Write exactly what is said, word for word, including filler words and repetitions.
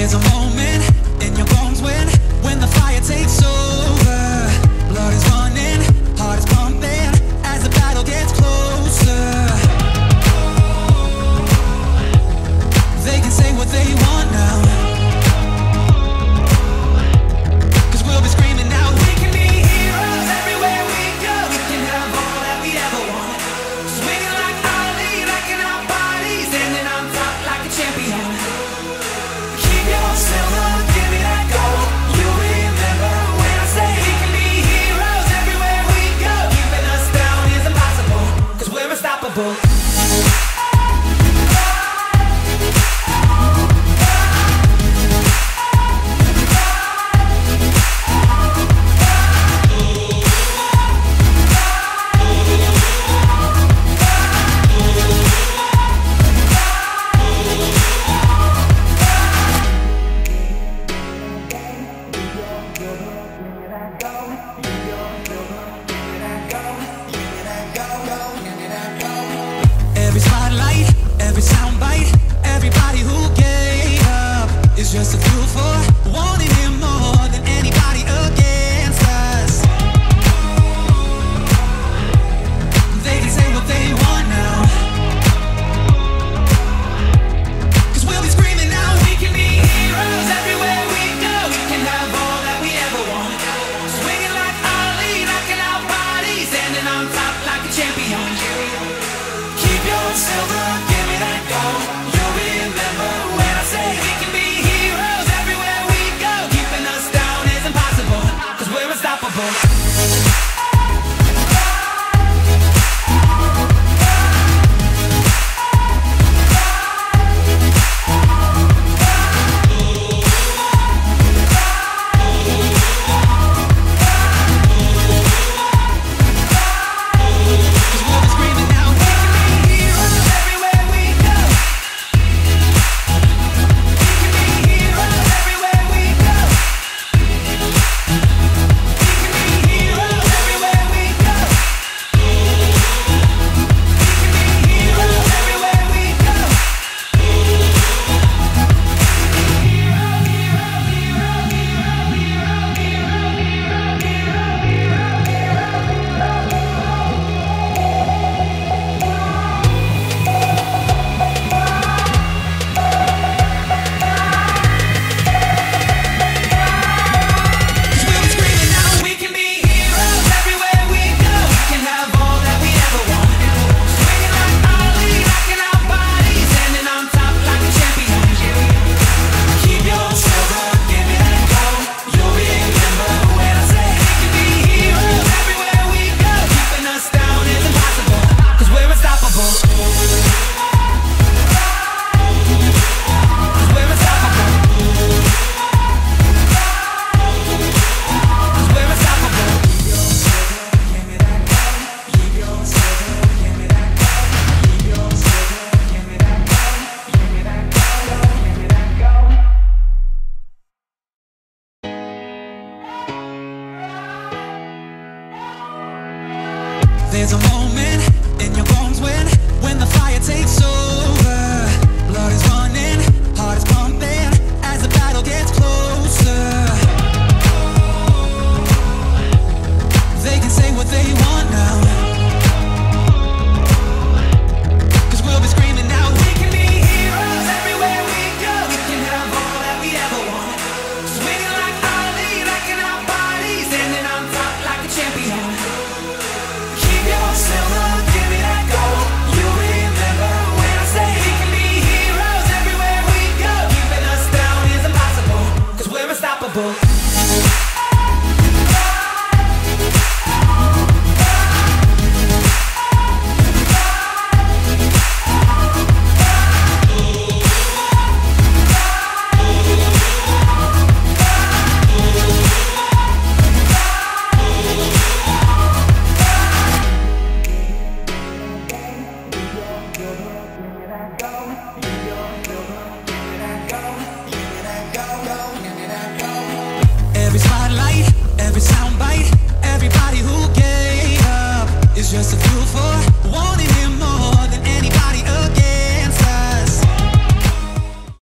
There's a moment in your bones when, when the fire takes over. Blood is running, heart is pumping as the battle gets closer. They can say what they want now, 'cause we'll be screaming now. We can be heroes everywhere we go. We can have all that we ever want. Swinging like Ali, rocking our bodies, standing on top like a champion. Keep your silver, give me that gold. You remember when I say we can be heroes everywhere we go. Keeping us down is impossible, 'cause we're unstoppable.